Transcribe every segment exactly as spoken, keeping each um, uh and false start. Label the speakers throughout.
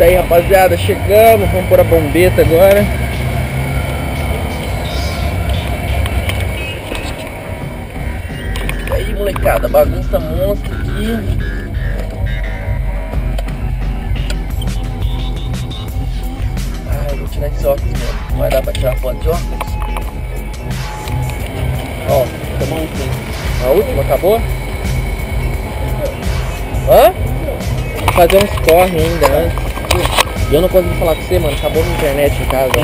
Speaker 1: aí, rapaziada, chegamos, vamos pôr a bombeta agora. E aí, molecada, bagunça monstro aqui. Ai, vou tirar esse óculos, mano. Não vai dar pra tirar foto de óculos. Ó, tomar um tempo. A última acabou? Hã? Vou fazer uns corre ainda antes. Eu não consegui falar com você, mano. Acabou a internet em casa.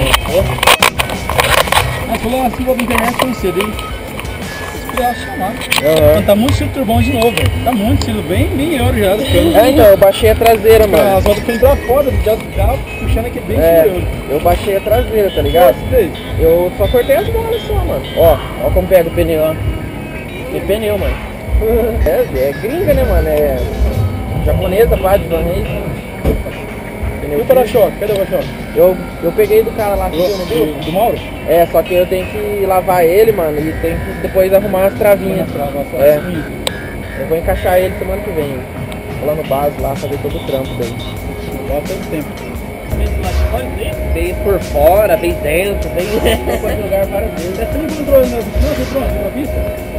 Speaker 2: Ah, falou assim, vou pra internet tão cedo, hein? Eu chamar.
Speaker 1: Uhum.
Speaker 2: Tá muito estilo turbão de novo, velho. Tá muito estilo bem, bem euro já.
Speaker 1: É, então, eu baixei a traseira, mano.
Speaker 2: As rodas ficam pra fora do carro, puxando aqui bem
Speaker 1: É,
Speaker 2: euro.
Speaker 1: eu baixei a traseira, tá ligado? Eu só cortei as bolas só, mano. Ó, ó como pega o pneu, ó. Tem pneu, mano. É, é gringa, né, mano? É japonesa, pá, de Van Reis.
Speaker 2: E o para-choque? Cadê o para-choque?
Speaker 1: Eu, eu peguei do cara lá, do,
Speaker 2: do, do Mauro?
Speaker 1: É, só que eu tenho que lavar ele, mano, e tenho que depois arrumar as travinhas. É. Eu vou encaixar ele semana que vem. Vou lá no base lá, fazer todo o trampo daí.
Speaker 2: Bastante tempo.
Speaker 1: Veio por fora, veio dentro, veio para lugar várias vezes.
Speaker 2: Você não encontrou na pista?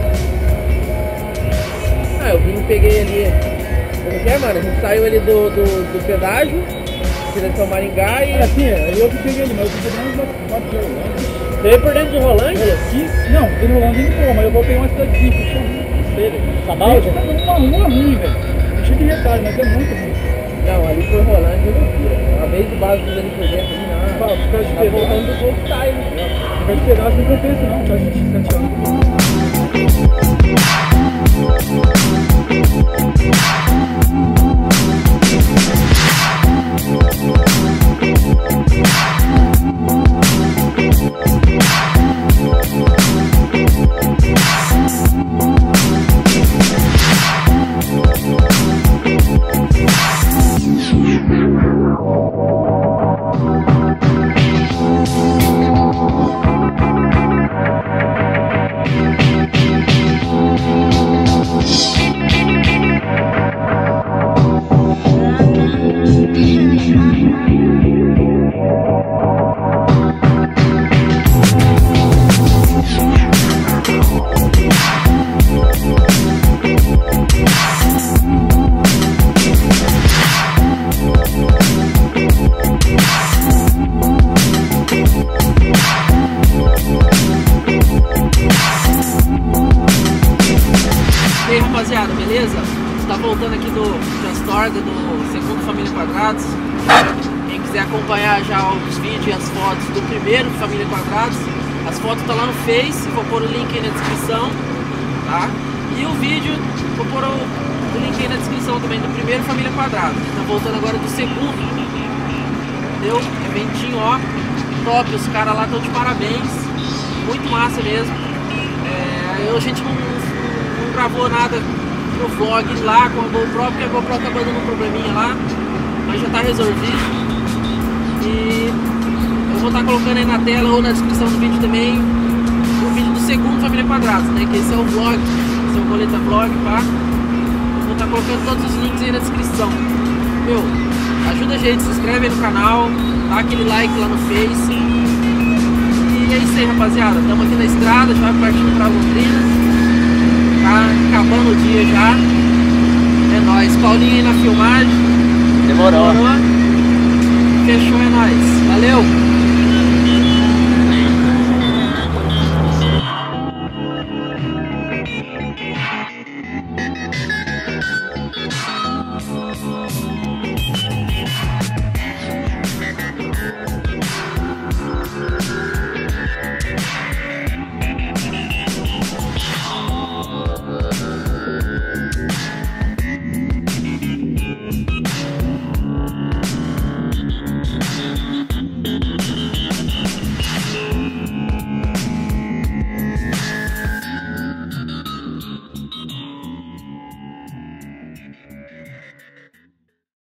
Speaker 1: Ah, eu vim e peguei ali. Como que é, mano? A gente saiu ali do, do, do pedágio, direção Maringá e.
Speaker 2: É, sim, aí eu peguei ali, mas eu peguei dentro da Rolândia.
Speaker 1: Você veio por dentro de Rolândia?
Speaker 2: Aqui? Não, dentro de Rolândia não foi, mas eu vou pegar uma cidadezinha, puxando. Sabário? Tá dando uma rua ruim, velho. Cheio de retalho, mas é muito ruim.
Speaker 1: Não, ali foi Rolândia e loucura. Uma vez o base ali por dentro, ali não.
Speaker 2: Por causa de
Speaker 1: Tá voltando do Golf Time.
Speaker 2: Por causa de pedaço não compensa não, tá gente chateando.
Speaker 3: E aí, rapaziada, beleza? Tá voltando aqui do Transtorga, do segundo Família Quadrados. Quem quiser acompanhar já os vídeos e as fotos do primeiro Família Quadrados, as fotos tá lá no Face, vou pôr o link aí na descrição, tá? E o vídeo, vou pôr o, o link aí na descrição também do primeiro Família Quadrados. Tá voltando agora do segundo, entendeu? Eventinho, ó, top, os caras lá estão de parabéns, muito massa mesmo. É, eu, a gente não não gravou nada no vlog lá com a GoPro, porque a GoPro acabou dando um probleminha lá, mas já tá resolvido. E eu vou estar colocando aí na tela ou na descrição do vídeo também o vídeo do segundo Família Quadrados, né? Que esse é o vlog, esse é o Boleta Vlog, tá? Eu vou estar colocando todos os links aí na descrição. Meu, ajuda a gente, se inscreve aí no canal, dá aquele like lá no Face. E é isso aí, rapaziada. Estamos aqui na estrada, já vai partindo pra Londrina. Tá acabando o dia já. É nóis. Paulinho aí na filmagem.
Speaker 1: Demorou.
Speaker 3: Demorou. Fechou, é nóis. Valeu.